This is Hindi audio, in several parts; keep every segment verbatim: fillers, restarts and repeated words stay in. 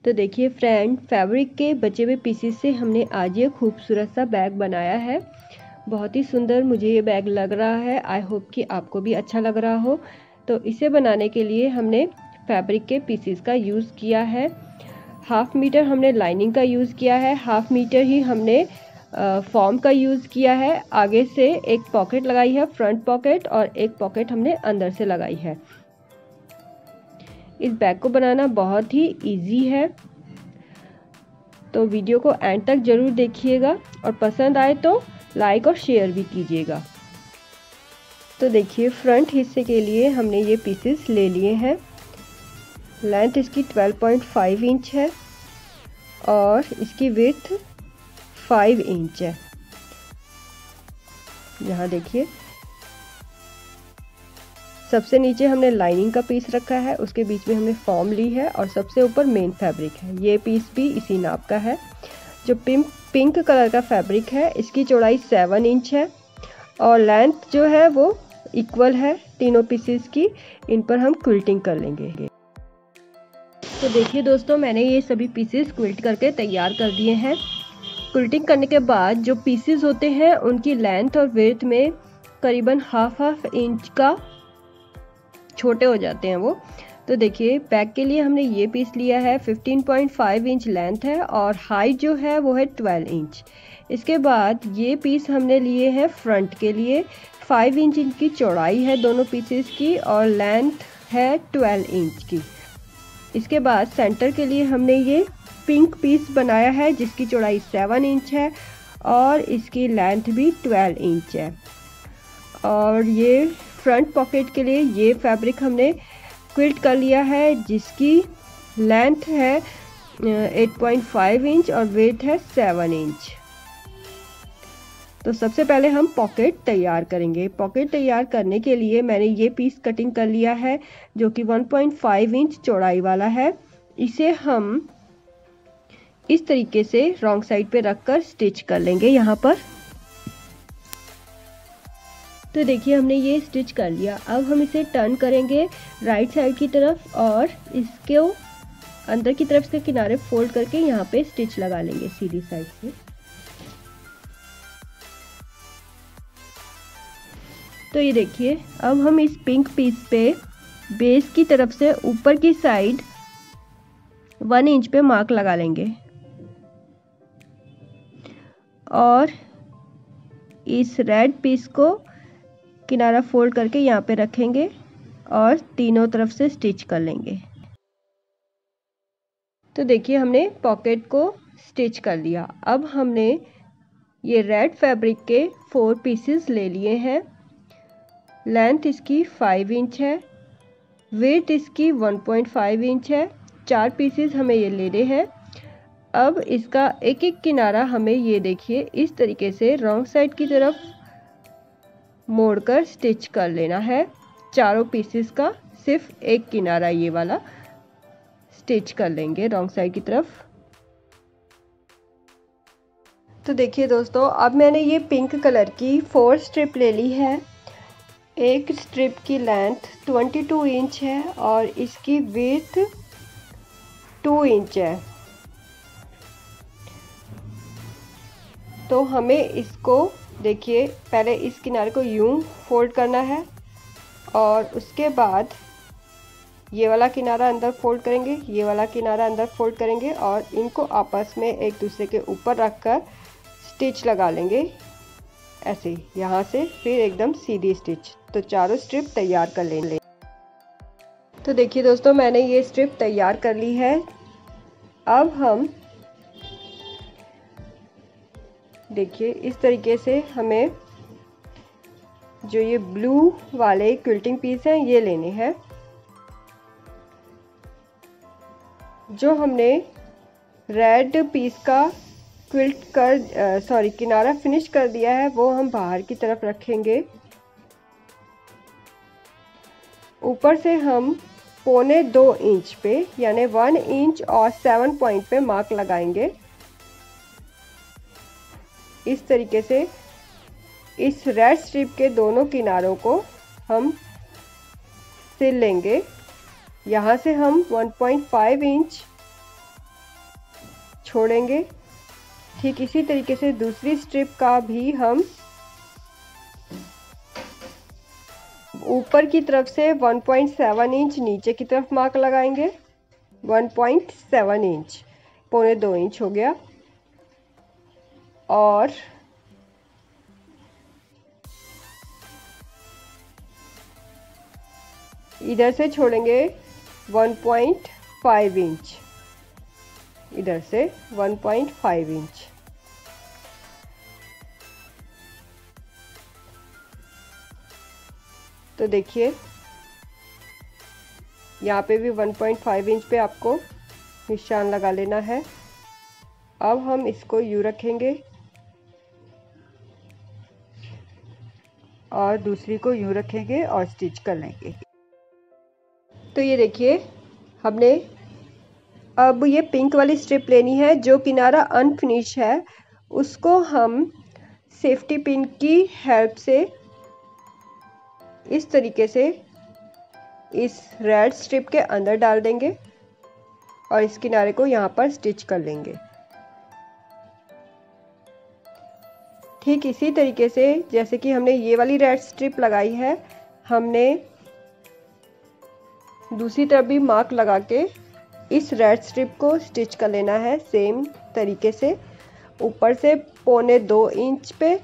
तो देखिए फ्रेंड, फैब्रिक के बचे हुए पीसेस से हमने आज ये खूबसूरत सा बैग बनाया है। बहुत ही सुंदर मुझे ये बैग लग रहा है। आई होप कि आपको भी अच्छा लग रहा हो। तो इसे बनाने के लिए हमने फैब्रिक के पीसेस का यूज़ किया है। हाफ मीटर हमने लाइनिंग का यूज़ किया है, हाफ मीटर ही हमने फॉर्म का यूज़ किया है। आगे से एक पॉकेट लगाई है, फ्रंट पॉकेट, और एक पॉकेट हमने अंदर से लगाई है। इस बैग को बनाना बहुत ही इजी है, तो वीडियो को एंड तक ज़रूर देखिएगा और पसंद आए तो लाइक और शेयर भी कीजिएगा। तो देखिए फ्रंट हिस्से के लिए हमने ये पीसेस ले लिए हैं। लेंथ इसकी ट्वेल्व पॉइंट फाइव इंच है और इसकी विड्थ फाइव इंच है। यहाँ देखिए सबसे नीचे हमने लाइनिंग का पीस रखा है, उसके बीच में हमने फॉर्म ली है और सबसे ऊपर मेन फैब्रिक है। ये पीस भी इसी नाप का है। जो पिंक पिंक कलर का फैब्रिक है इसकी चौड़ाई सेवन इंच है और लेंथ जो है वो इक्वल है तीनों पीसेस की। इन पर हम क्विल्टिंग कर लेंगे। तो देखिए दोस्तों, मैंने ये सभी पीसेस क्विल्ट करके तैयार कर दिए हैं। क्विल्टिंग करने के बाद जो पीसेस होते हैं उनकी लेंथ और विड्थ में करीबन हाफ हाफ इंच का छोटे हो जाते हैं वो। तो देखिए बैक के लिए हमने ये पीस लिया है, fifteen point five inch length है और हाइट जो है वो है ट्वेल्व इंच। इसके बाद ये पीस हमने लिए हैं फ्रंट के लिए, फाइव इंच इनकी चौड़ाई है दोनों पीसेस की और लेंथ है ट्वेल्व इंच की। इसके बाद सेंटर के लिए हमने ये पिंक पीस बनाया है जिसकी चौड़ाई सेवन इंच है और इसकी लेंथ भी ट्वेल्व इंच है। और ये फ्रंट पॉकेट के लिए ये फैब्रिक हमने क्विल्ट कर लिया है जिसकी लेंथ है एट पॉइंट फाइव इंच और वेट है सेवन इंच। तो सबसे पहले हम पॉकेट तैयार करेंगे। पॉकेट तैयार करने के लिए मैंने ये पीस कटिंग कर लिया है जो कि वन पॉइंट फाइव इंच चौड़ाई वाला है। इसे हम इस तरीके से रॉन्ग साइड पे रखकर स्टिच कर लेंगे यहाँ पर। तो देखिए हमने ये स्टिच कर लिया। अब हम इसे टर्न करेंगे राइट साइड की तरफ और इसको अंदर की तरफ से किनारे फोल्ड करके यहाँ पे स्टिच लगा लेंगे सीधी साइड से। तो ये देखिए अब हम इस पिंक पीस पे बेस की तरफ से ऊपर की साइड वन इंच पे मार्क लगा लेंगे और इस रेड पीस को किनारा फोल्ड करके यहाँ पे रखेंगे और तीनों तरफ से स्टिच कर लेंगे। तो देखिए हमने पॉकेट को स्टिच कर लिया। अब हमने ये रेड फैब्रिक के फोर पीसेस ले लिए हैं। लेंथ इसकी फाइव इंच है, वेट इसकी वन पॉइंट फाइव इंच है। चार पीसेस हमें ये लेने हैं। अब इसका एक एक किनारा हमें ये देखिए इस तरीके से रॉन्ग साइड की तरफ मोड़कर स्टिच कर लेना है। चारों पीसेस का सिर्फ एक किनारा ये वाला स्टिच कर लेंगे रॉन्ग साइड की तरफ। तो देखिए दोस्तों, अब मैंने ये पिंक कलर की फोर स्ट्रिप ले ली है। एक स्ट्रिप की लेंथ ट्वेंटी टू इंच है और इसकी विड्थ टू इंच है। तो हमें इसको देखिए पहले इस किनारे को यूं फोल्ड करना है और उसके बाद ये वाला किनारा अंदर फोल्ड करेंगे, ये वाला किनारा अंदर फोल्ड करेंगे और इनको आपस में एक दूसरे के ऊपर रखकर स्टिच लगा लेंगे ऐसे, यहाँ से फिर एकदम सीधी स्टिच। तो चारों स्ट्रिप तैयार कर लेंगे। तो देखिए दोस्तों, मैंने ये स्ट्रिप तैयार कर ली है। अब हम देखिए इस तरीके से हमें जो ये ब्लू वाले क्विल्टिंग पीस हैं ये लेने हैं। जो हमने रेड पीस का क्विल्ट कर सॉरी किनारा फिनिश कर दिया है वो हम बाहर की तरफ रखेंगे। ऊपर से हम पौने दो इंच पे यानी वन इंच और सेवन पॉइंट पे मार्क लगाएंगे। इस तरीके से इस रेड स्ट्रिप के दोनों किनारों को हम सिल लेंगे। यहाँ से हम वन पॉइंट फाइव इंच छोड़ेंगे। ठीक इसी तरीके से दूसरी स्ट्रिप का भी हम ऊपर की तरफ से वन पॉइंट सेवन इंच, नीचे की तरफ मार्क लगाएंगे। वन पॉइंट सेवन इंच, पौने दो इंच हो गया। और इधर से छोड़ेंगे वन पॉइंट फाइव इंच, इधर से वन पॉइंट फाइव इंच। तो देखिए यहाँ पे भी वन पॉइंट फाइव इंच पे आपको निशान लगा लेना है। अब हम इसको यूं रखेंगे और दूसरी को यूं रखेंगे और स्टिच कर लेंगे। तो ये देखिए हमने अब ये पिंक वाली स्ट्रिप लेनी है। जो किनारा अनफिनिश है उसको हम सेफ्टी पिन की हेल्प से इस तरीके से इस रेड स्ट्रिप के अंदर डाल देंगे और इस किनारे को यहाँ पर स्टिच कर लेंगे। ठीक इसी तरीके से जैसे कि हमने ये वाली रेड स्ट्रिप लगाई है, हमने दूसरी तरफ भी मार्क लगा के इस रेड स्ट्रिप को स्टिच कर लेना है सेम तरीके से। ऊपर से पौने दो इंच पे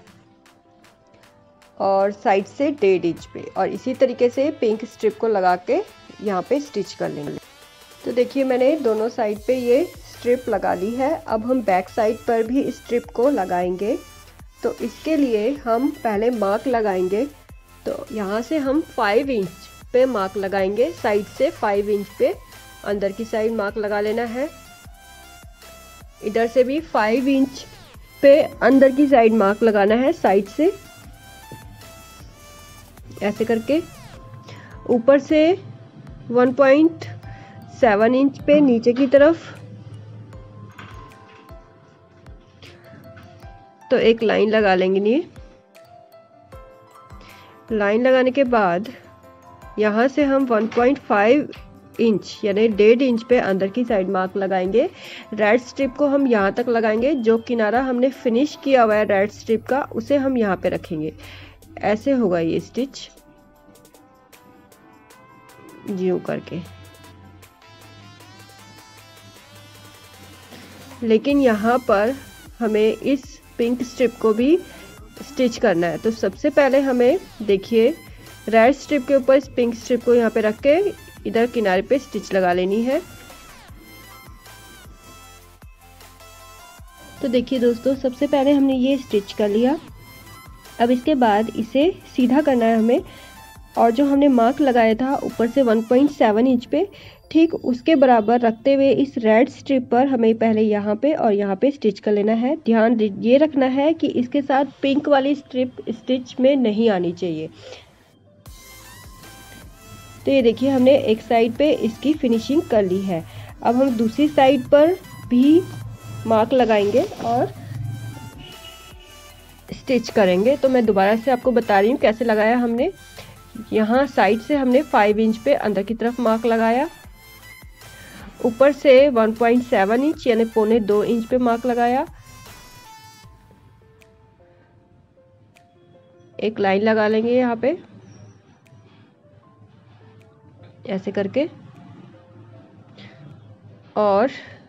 और साइड से डेढ़ इंच पे, और इसी तरीके से पिंक स्ट्रिप को लगा के यहाँ पे स्टिच कर लेंगे। तो देखिए मैंने दोनों साइड पे ये स्ट्रिप लगा ली है। अब हम बैक साइड पर भी इस स्ट्रिप को लगाएंगे। तो इसके लिए हम पहले मार्क लगाएंगे। तो यहाँ से हम फाइव इंच पे मार्क लगाएंगे, साइड से फाइव इंच पे अंदर की साइड मार्क लगा लेना है। इधर से भी फाइव इंच पे अंदर की साइड मार्क लगाना है साइड से, ऐसे करके। ऊपर से वन पॉइंट सेवन इंच पे नीचे की तरफ तो एक लाइन लगा लेंगे। नहीं, लाइन लगाने के बाद यहाँ से हम वन पॉइंट फाइव इंच यानी डेढ़ इंच पे अंदर की साइड मार्क लगाएंगे। रेड स्ट्रिप को हम यहाँ तक लगाएंगे। जो किनारा हमने फिनिश किया हुआ है रेड स्ट्रिप का उसे हम यहाँ पे रखेंगे। ऐसे होगा ये स्टिच यूं करके। लेकिन यहाँ पर हमें इस पिंक स्ट्रिप को भी स्टिच करना है। तो सबसे पहले हमें देखिए रेड स्ट्रिप के ऊपर इस पिंक स्ट्रिप को यहाँ पे रख के इधर किनारे पे स्टिच लगा लेनी है। तो देखिए दोस्तों, सबसे पहले हमने ये स्टिच कर लिया। अब इसके बाद इसे सीधा करना है हमें, और जो हमने मार्क लगाया था ऊपर से वन पॉइंट सेवन इंच पे, ठीक उसके बराबर रखते हुए इस रेड स्ट्रिप पर हमें पहले यहाँ पे और यहाँ पे स्टिच कर लेना है। ध्यान ये रखना है कि इसके साथ पिंक वाली स्ट्रिप स्टिच में नहीं आनी चाहिए। तो ये देखिए हमने एक साइड पे इसकी फिनिशिंग कर ली है। अब हम दूसरी साइड पर भी मार्क लगाएंगे और स्टिच करेंगे। तो मैं दोबारा से आपको बता रही हूँ कैसे लगाया हमने। यहाँ साइड से हमने फाइव इंच पे अंदर की तरफ मार्क लगाया, ऊपर से वन पॉइंट सेवन इंच यानी पौने दो इंच पे मार्क लगाया, एक लाइन लगा लेंगे यहाँ पे ऐसे करके, और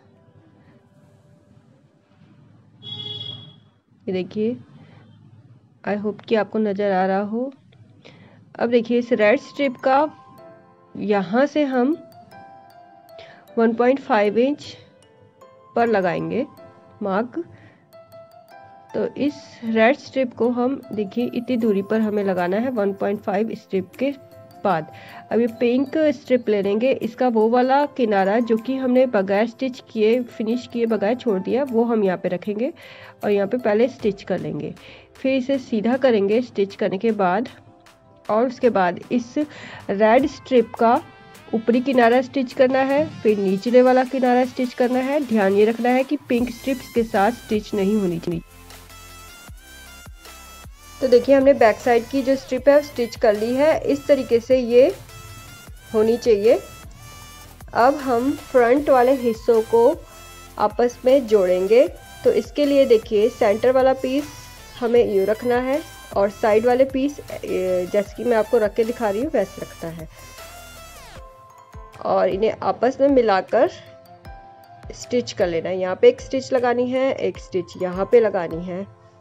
ये देखिए, आई होप कि आपको नज़र आ रहा हो। अब देखिए इस रेड स्ट्रिप का यहाँ से हम वन पॉइंट फाइव इंच पर लगाएंगे मार्क। तो इस रेड स्ट्रिप को हम देखिए इतनी दूरी पर हमें लगाना है वन पॉइंट फाइव स्ट्रिप के बाद। अब ये पिंक स्ट्रिप ले लेंगे, इसका वो वाला किनारा जो कि हमने बगैर स्टिच किए फिनिश किए बगैर छोड़ दिया वो हम यहाँ पे रखेंगे और यहाँ पे पहले स्टिच कर लेंगे। फिर इसे सीधा करेंगे स्टिच करने के बाद, और उसके बाद इस रेड स्ट्रिप का ऊपरी किनारा स्टिच करना है, फिर निचले वाला किनारा स्टिच करना है। ध्यान ये रखना है कि पिंक स्ट्रिप्स के साथ स्टिच नहीं होनी चाहिए। तो देखिए हमने बैक साइड की जो स्ट्रिप है स्टिच कर ली है, इस तरीके से ये होनी चाहिए। अब हम फ्रंट वाले हिस्सों को आपस में जोड़ेंगे। तो इसके लिए देखिए सेंटर वाला पीस हमें यूँ रखना है और साइड वाले पीस जैसे कि मैं आपको रख के दिखा रही हूँ वैसे रखना है और इन्हें आपस में मिलाकर स्टिच कर लेना है। यहाँ पे एक स्टिच लगानी है, एक स्टिच यहाँ पे लगानी है।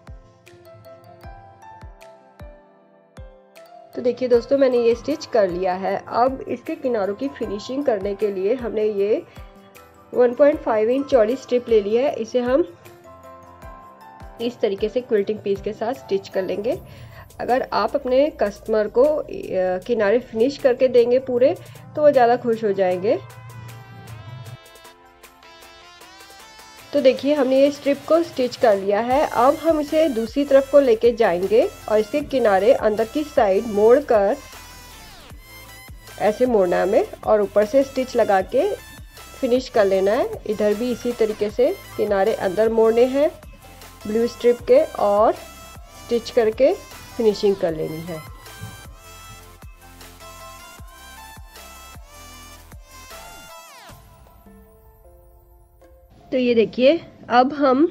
तो देखिए दोस्तों मैंने ये स्टिच कर लिया है। अब इसके किनारों की फिनिशिंग करने के लिए हमने ये वन पॉइंट फाइव इंच चौड़ी स्ट्रिप ले ली है। इसे हम इस तरीके से क्विल्टिंग पीस के साथ स्टिच कर लेंगे। अगर आप अपने कस्टमर को किनारे फिनिश करके देंगे पूरे तो वो ज़्यादा खुश हो जाएंगे। तो देखिए हमने ये स्ट्रिप को स्टिच कर लिया है। अब हम इसे दूसरी तरफ को लेके जाएंगे और इसके किनारे अंदर की साइड मोड़कर ऐसे मोड़ना है हमें और ऊपर से स्टिच लगा के फिनिश कर लेना है। इधर भी इसी तरीके से किनारे अंदर मोड़ने हैं ब्लू स्ट्रिप के और स्टिच करके फिनिशिंग कर लेनी है। तो ये देखिए अब हम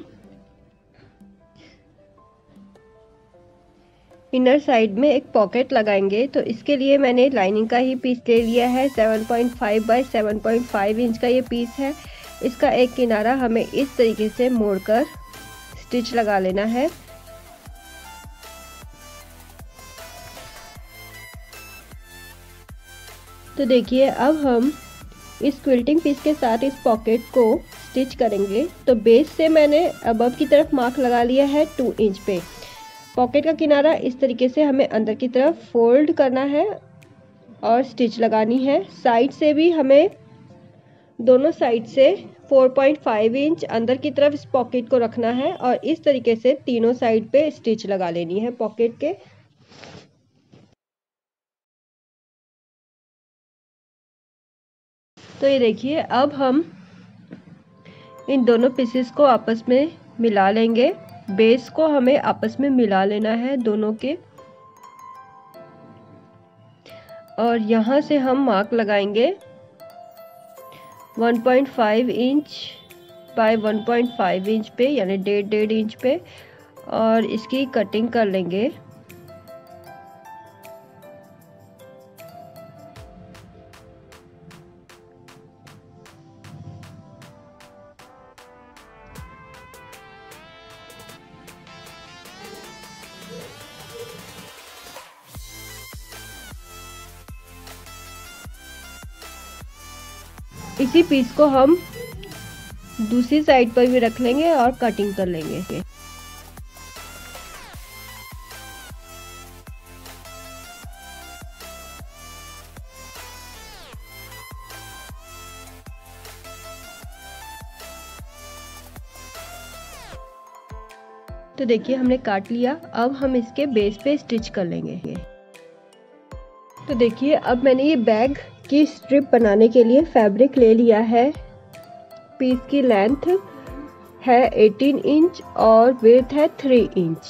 इनर साइड में एक पॉकेट लगाएंगे। तो इसके लिए मैंने लाइनिंग का ही पीस ले लिया है। Seven point five by seven point five inch का ये पीस है। इसका एक किनारा हमें इस तरीके से मोड़कर स्टिच लगा लेना है। तो देखिए अब हम इस क्विल्टिंग पीस के साथ इस पॉकेट को स्टिच करेंगे। तो बेस से मैंने अबव की तरफ मार्क लगा लिया है टू इंच पे। पॉकेट का किनारा इस तरीके से हमें अंदर की तरफ फोल्ड करना है और स्टिच लगानी है। साइड से भी हमें दोनों साइड से फोर पॉइंट फाइव इंच अंदर की तरफ इस पॉकेट को रखना है और इस तरीके से तीनों साइड पे स्टिच लगा लेनी है पॉकेट के। तो ये देखिए अब हम इन दोनों पीसेस को आपस में मिला लेंगे। बेस को हमें आपस में मिला लेना है दोनों के और यहाँ से हम मार्क लगाएंगे one point five inch by one point five inch पे यानी डेढ़ डेढ़ इंच पे और इसकी कटिंग कर लेंगे। इसी पीस को हम दूसरी साइड पर भी रख लेंगे और कटिंग कर लेंगे। तो देखिए हमने काट लिया। अब हम इसके बेस पे स्टिच कर लेंगे। तो देखिए अब मैंने ये बैग की स्ट्रिप बनाने के लिए फैब्रिक ले लिया है। पीस की लेंथ है एटीन इंच और विड्थ है थ्री इंच।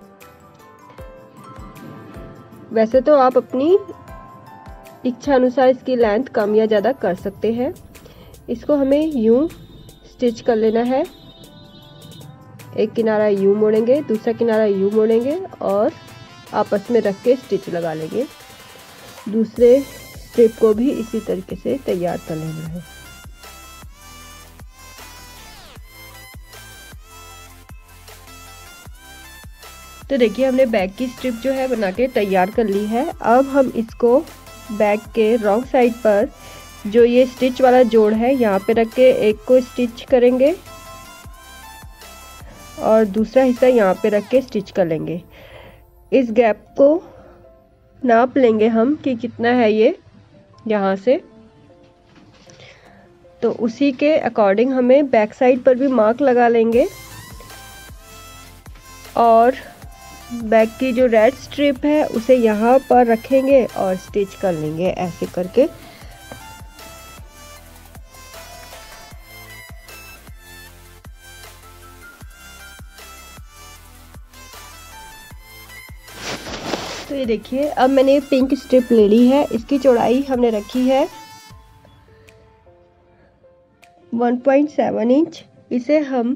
वैसे तो आप अपनी इच्छा अनुसार इसकी लेंथ कम या ज़्यादा कर सकते हैं। इसको हमें यूं स्टिच कर लेना है। एक किनारा यूं मोड़ेंगे, दूसरा किनारा यूं मोड़ेंगे और आपस में रख के स्टिच लगा लेंगे। दूसरे स्ट्रिप को भी इसी तरीके से तैयार कर लेना है। तो देखिए हमने बैक की स्ट्रिप जो है बना के तैयार कर ली है। अब हम इसको बैक के रॉन्ग साइड पर जो ये स्टिच वाला जोड़ है यहाँ पे रख के एक को स्टिच करेंगे और दूसरा हिस्सा यहाँ पे रख के स्टिच कर लेंगे। इस गैप को नाप लेंगे हम कि कितना है ये यहाँ से। तो उसी के अकॉर्डिंग हमें बैक साइड पर भी मार्क लगा लेंगे और बैक की जो रेड स्ट्रिप है उसे यहाँ पर रखेंगे और स्टिच कर लेंगे ऐसे करके। तो ये देखिए अब मैंने पिंक स्ट्रिप ले ली है। इसकी चौड़ाई हमने रखी है वन पॉइंट सेवन इंच, इसे हम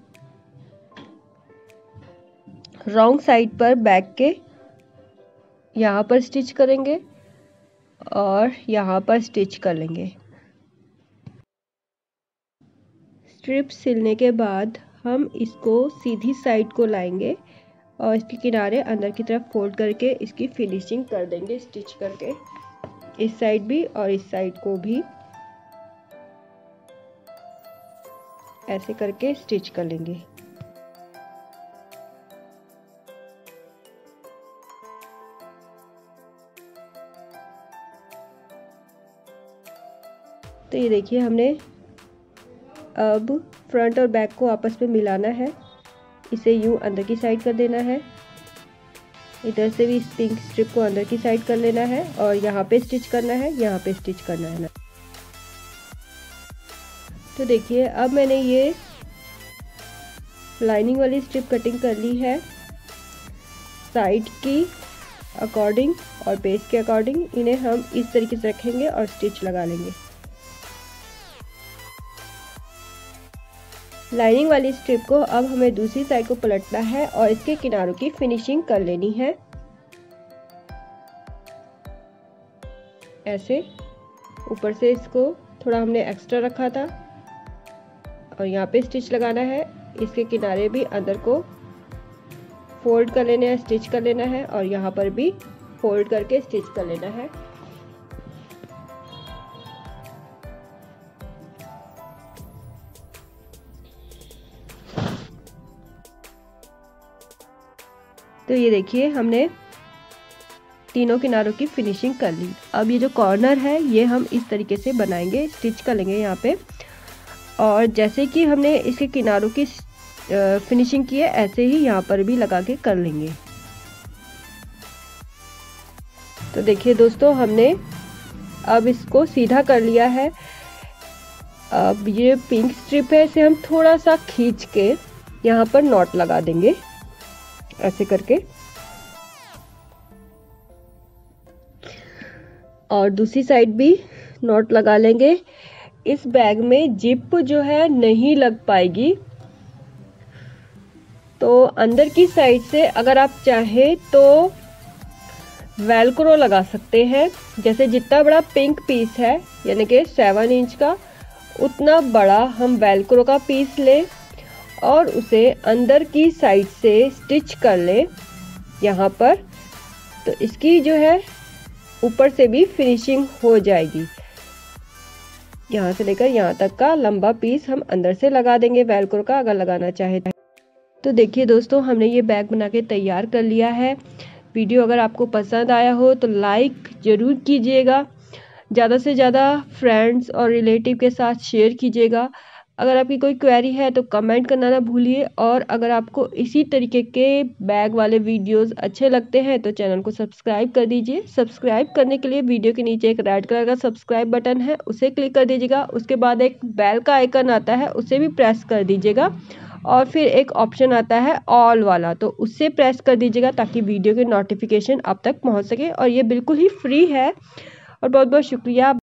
रॉन्ग साइड पर बैक के यहाँ पर स्टिच करेंगे और यहाँ पर स्टिच कर लेंगे। स्ट्रिप सिलने के बाद हम इसको सीधी साइड को लाएंगे और इसके किनारे अंदर की तरफ फोल्ड करके इसकी फिनिशिंग कर देंगे स्टिच करके, इस साइड भी और इस साइड को भी ऐसे करके स्टिच कर लेंगे। तो ये देखिए हमने अब फ्रंट और बैक को आपस में मिलाना है। इसे यूं अंदर की साइड कर देना है, इधर से भी इस पिंक स्ट्रिप को अंदर की साइड कर लेना है और यहाँ पे स्टिच करना है, यहाँ पे स्टिच करना है ना। तो देखिए अब मैंने ये लाइनिंग वाली स्ट्रिप कटिंग कर ली है साइड की अकॉर्डिंग और पेज के अकॉर्डिंग। इन्हें हम इस तरीके से रखेंगे और स्टिच लगा लेंगे। लाइनिंग वाली स्ट्रिप को अब हमें दूसरी साइड को पलटना है और इसके किनारों की फिनिशिंग कर लेनी है। ऐसे ऊपर से इसको थोड़ा हमने एक्स्ट्रा रखा था और यहाँ पे स्टिच लगाना है। इसके किनारे भी अंदर को फोल्ड कर लेना है, स्टिच कर लेना है और यहाँ पर भी फोल्ड करके स्टिच कर लेना है। तो ये देखिए हमने तीनों किनारों की फिनिशिंग कर ली। अब ये जो कॉर्नर है ये हम इस तरीके से बनाएंगे, स्टिच कर लेंगे यहाँ पे। और जैसे कि हमने इसके किनारों की फिनिशिंग की है ऐसे ही यहाँ पर भी लगा के कर लेंगे। तो देखिए दोस्तों हमने अब इसको सीधा कर लिया है। अब ये पिंक स्ट्रिप है, इसे हम थोड़ा सा खींच के यहाँ पर नॉट लगा देंगे ऐसे करके। और दूसरी साइड भी नॉट लगा लेंगे। इस बैग में जिप जो है नहीं लग पाएगी, तो अंदर की साइड से अगर आप चाहे तो वेलक्रो लगा सकते हैं। जैसे जितना बड़ा पिंक पीस है यानी कि सेवन इंच का, उतना बड़ा हम वेलक्रो का पीस लें और उसे अंदर की साइड से स्टिच कर ले यहाँ पर। तो इसकी जो है ऊपर से भी फिनिशिंग हो जाएगी। यहाँ से लेकर यहाँ तक का लंबा पीस हम अंदर से लगा देंगे वेलक्रो का, अगर लगाना चाहे तो। देखिए दोस्तों हमने ये बैग बना के तैयार कर लिया है। वीडियो अगर आपको पसंद आया हो तो लाइक ज़रूर कीजिएगा, ज़्यादा से ज़्यादा फ्रेंड्स और रिलेटिव के साथ शेयर कीजिएगा। अगर आपकी कोई क्वेरी है तो कमेंट करना ना भूलिए। और अगर आपको इसी तरीके के बैग वाले वीडियोस अच्छे लगते हैं तो चैनल को सब्सक्राइब कर दीजिए। सब्सक्राइब करने के लिए वीडियो के नीचे एक रेड कलर का सब्सक्राइब बटन है, उसे क्लिक कर दीजिएगा। उसके बाद एक बेल का आइकन आता है, उसे भी प्रेस कर दीजिएगा। और फिर एक ऑप्शन आता है ऑल वाला, तो उससे प्रेस कर दीजिएगा ताकि वीडियो के नोटिफिकेशन आप तक पहुँच सके। और ये बिल्कुल ही फ्री है। और बहुत बहुत शुक्रिया।